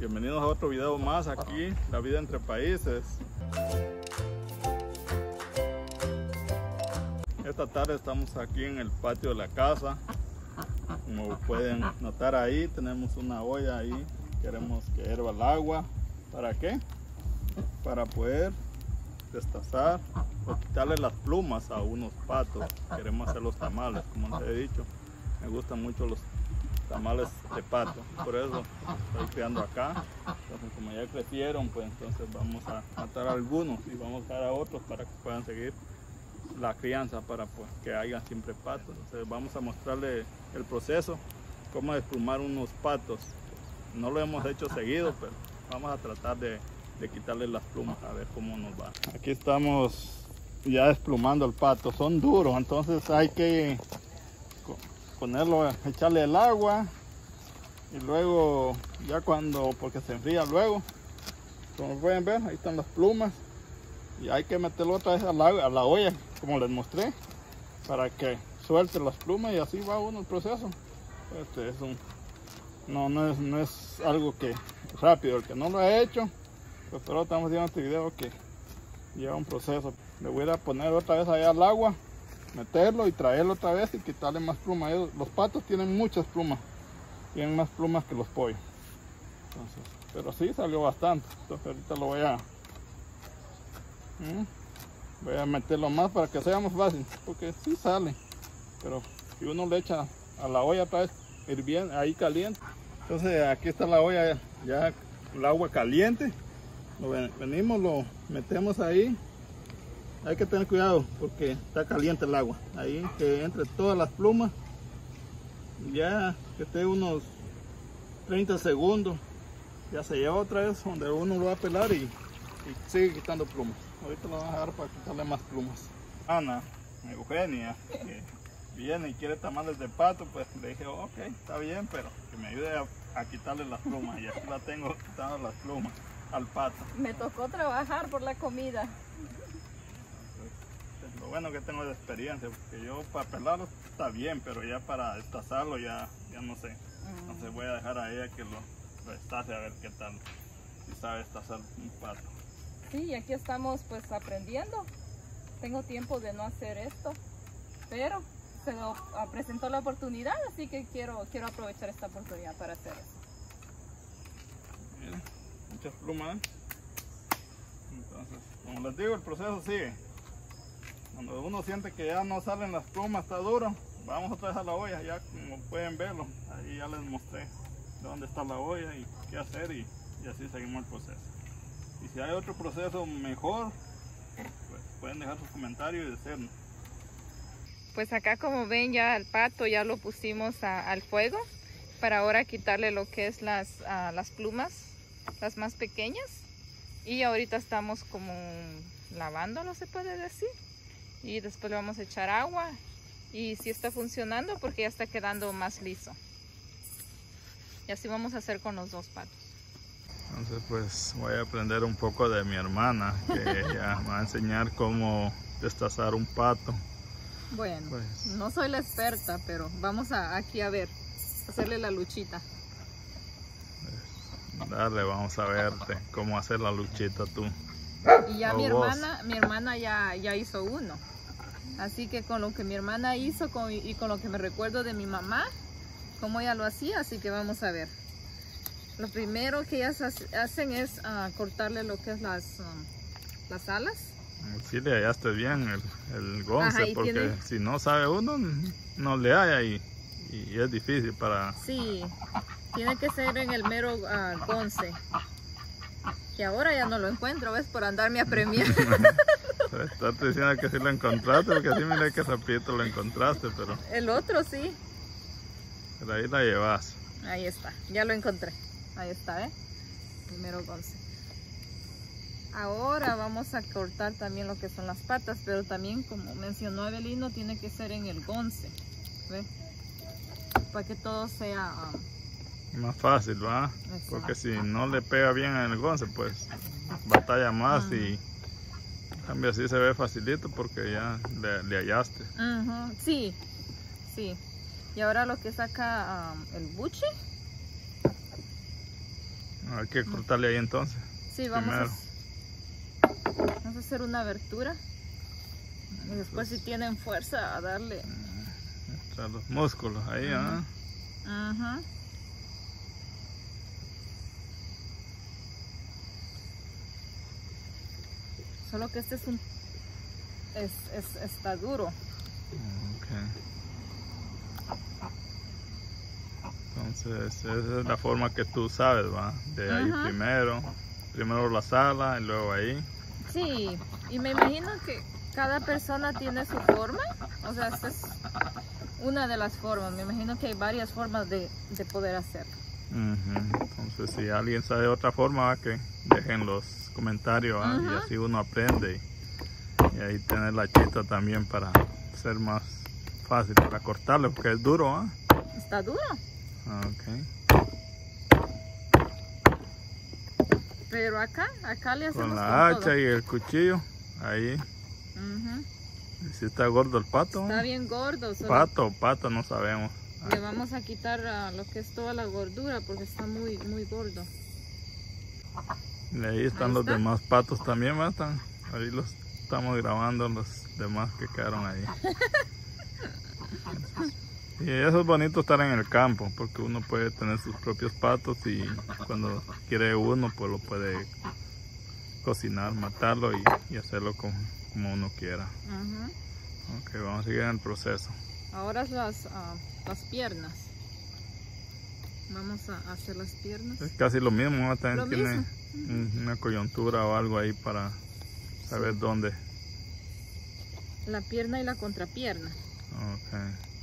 Bienvenidos a otro video más aquí, La Vida Entre Países. Esta tarde estamos aquí en el patio de la casa. Como pueden notar ahí, tenemos una olla ahí. Queremos que hierva el agua. ¿Para qué? Para poder destazar o quitarle las plumas a unos patos. Queremos hacer los tamales, como les he dicho. Me gustan mucho los tamales de pato, por eso estoy criando acá. Entonces, como ya crecieron, pues entonces vamos a matar algunos y vamos a dejar a otros para que puedan seguir la crianza, para pues, que haya siempre patos. Entonces vamos a mostrarle el proceso, cómo desplumar unos patos. No lo hemos hecho seguido, pero vamos a tratar de quitarle las plumas a ver cómo nos va. Aquí estamos ya desplumando el pato. Son duros, entonces hay que ponerlo, echarle el agua y luego ya porque se enfría luego, como pueden ver, ahí están las plumas y hay que meterlo otra vez a la olla, como les mostré, para que suelte las plumas y así va uno el proceso. No es algo que rápido. El que no lo ha hecho, pues pero estamos viendo este video que lleva un proceso. Le voy a poner otra vez allá al agua, meterlo y traerlo otra vez y quitarle más plumas. Los patos tienen muchas plumas, tienen más plumas que los pollos. Entonces, pero sí salió bastante. Entonces ahorita lo voy a meterlo más para que sea más fácil, porque sí sale, pero si uno le echa a la olla otra vez hirviendo, ahí caliente. Entonces aquí está la olla, ya el agua caliente, venimos, lo metemos ahí. Hay que tener cuidado porque está caliente el agua. Ahí que entre todas las plumas. Ya que esté unos 30 segundos. Ya se lleva otra vez donde uno lo va a pelar y sigue quitando plumas. Ahorita lo vamos a dejar para quitarle más plumas. Ana, Eugenia, que viene y quiere tamales de pato, pues le dije, ok, está bien, pero que me ayude a quitarle las plumas. Y aquí la tengo quitando las plumas al pato. Me tocó trabajar por la comida. Lo bueno que tengo de experiencia, porque yo para pelarlo está bien, pero ya para destazarlo ya no sé. Entonces voy a dejar a ella que lo destace a ver qué tal, si sabe destazar un pato. Sí, aquí estamos pues aprendiendo. Tengo tiempo de no hacer esto, pero se nos presentó la oportunidad, así que quiero aprovechar esta oportunidad para hacer eso. Miren, muchas plumas. Entonces, como les digo, el proceso sigue. Cuando uno siente que ya no salen las plumas, está duro, vamos otra vez a la olla, ya como pueden verlo, ahí ya les mostré dónde está la olla y qué hacer y así seguimos el proceso. Y si hay otro proceso mejor, pues pueden dejar sus comentarios y decirnos. Pues acá como ven ya el pato ya lo pusimos al fuego para ahora quitarle lo que es las plumas, las más pequeñas, y ahorita estamos como lavándolo, se puede decir. Y después le vamos a echar agua y si está funcionando porque ya está quedando más liso. Y así vamos a hacer con los dos patos. Entonces pues voy a aprender un poco de mi hermana, que ella me va a enseñar cómo destazar un pato. Bueno, pues, no soy la experta, pero vamos aquí a ver, hacerle la luchita. Dale, vamos a verte cómo hacer la luchita tú. Y ya mi hermana ya hizo uno. Así que con lo que mi hermana hizo y con lo que me recuerdo de mi mamá, cómo ella lo hacía, así que vamos a ver. Lo primero que ellas hacen es cortarle lo que es las alas. Sí le hallaste bien el gonce. Ajá, porque si no sabe uno, no le halla y es difícil para... Sí, tiene que ser en el mero gonce. Y ahora ya no lo encuentro, ¿ves? Por andarme a premiar. Estás diciendo que sí lo encontraste, porque así mira que rapidito lo encontraste, pero... El otro sí. Pero ahí la llevas. Ahí está, ya lo encontré. Ahí está, ¿eh? Primero gonce. Ahora vamos a cortar también lo que son las patas, pero también, como mencionó Abelino, tiene que ser en el gonce, ¿ves? Para que todo sea... más fácil, ¿va? Exacto. Porque si no le pega bien en el gonce, pues batalla más y en cambio así se ve facilito porque ya le hallaste. Sí, sí. Y ahora lo que saca el buche. Hay que cortarle ahí entonces. Sí, vamos a hacer una abertura. Y después si tienen fuerza a darle. Los músculos ahí, ¿ah? Ajá. Solo que este está duro. Okay. Entonces esa es la forma que tú sabes, ¿va? De ahí primero la sala y luego ahí. Sí, y me imagino que cada persona tiene su forma. O sea, esta es una de las formas. Me imagino que hay varias formas de poder hacerlo. Entonces si alguien sabe otra forma, ¿va? Que dejen los comentarios, ¿va? Y así uno aprende y ahí tener la chita también para ser más fácil para cortarlo, porque es duro, ¿va? Está duro. Okay. Pero acá le hacemos con la hacha todo. Y el cuchillo ahí. Si está gordo el pato. Está bien gordo. Pato no sabemos. Le vamos a quitar lo que es toda la gordura porque está muy gordo. Y ahí están los demás patos también, ¿va? Ahí los estamos grabando, los demás que quedaron ahí. Y eso es bonito estar en el campo, porque uno puede tener sus propios patos y cuando quiere uno, pues lo puede cocinar, matarlo y hacerlo como uno quiera. Ok, vamos a seguir en el proceso. Ahora las piernas. Vamos a hacer las piernas. Es casi lo mismo, ¿no? También tiene una coyuntura o algo ahí para saber dónde. La pierna y la contrapierna. Ok.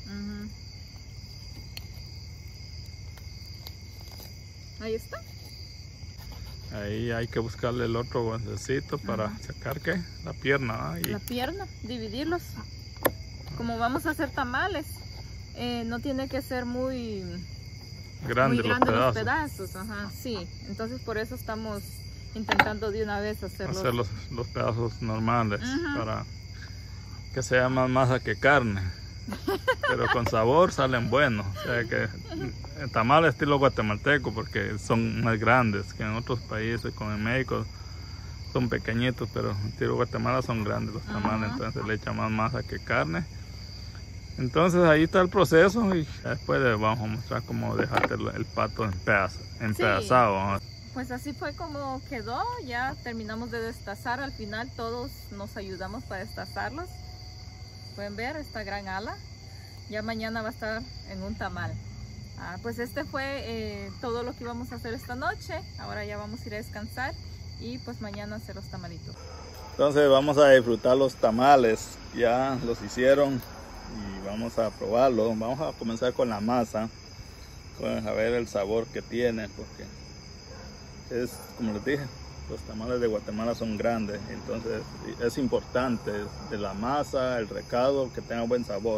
Ahí está. Ahí hay que buscarle el otro guantecito para sacar ¿qué? La pierna. La pierna, dividirlos. Como vamos a hacer tamales, no tiene que ser muy grande los pedazos. Sí, entonces por eso estamos intentando de una vez hacer los pedazos normales para que sea más masa que carne. Pero con sabor salen buenos. O sea que tamales estilo guatemalteco, porque son más grandes que en otros países, como en México son pequeñitos, pero en estilo Guatemala son grandes los tamales, entonces le echa más masa que carne. Entonces ahí está el proceso y después les vamos a mostrar cómo dejarte el pato empedazado. Sí. Pues así fue como quedó. Ya terminamos de destazar. Al final todos nos ayudamos para destazarlos. Pueden ver esta gran ala. Ya mañana va a estar en un tamal. Pues este fue todo lo que íbamos a hacer esta noche. Ahora ya vamos a ir a descansar y pues mañana hacer los tamalitos. Entonces vamos a disfrutar los tamales. Ya los hicieron y vamos a probarlo. Vamos a comenzar con la masa. Pues a ver el sabor que tiene, porque es como les dije, los tamales de Guatemala son grandes, entonces es importante de la masa, el recado, que tenga buen sabor.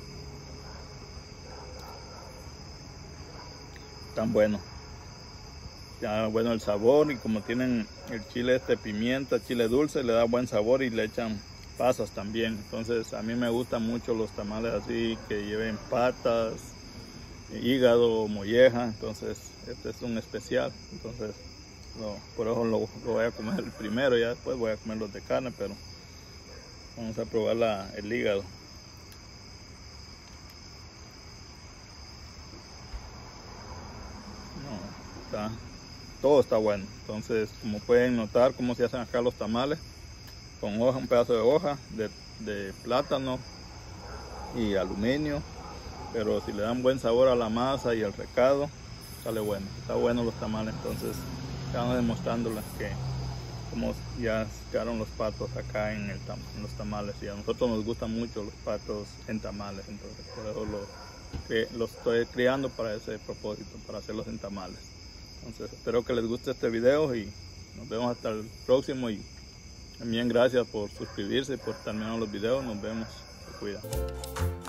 Tan bueno. Ya bueno el sabor, y como tienen el chile pimienta, chile dulce, le da buen sabor y le echan pasas también. Entonces a mí me gustan mucho los tamales así, que lleven patas, hígado, molleja. Entonces este es un especial. Entonces por eso lo voy a comer el primero, ya después voy a comer los de carne, pero vamos a probar el hígado. Todo está bueno. Entonces, como pueden notar cómo se hacen acá los tamales, con hoja, un pedazo de hoja de plátano y aluminio, pero si le dan buen sabor a la masa y el recado, sale bueno. Está bueno los tamales. Entonces estamos demostrándoles que como ya quedaron los patos acá en los tamales, y a nosotros nos gustan mucho los patos en tamales, entonces por eso los estoy criando para ese propósito, para hacerlos en tamales. Entonces espero que les guste este video y nos vemos hasta el próximo, y también gracias por suscribirse y por terminar los videos. Nos vemos, se cuidan.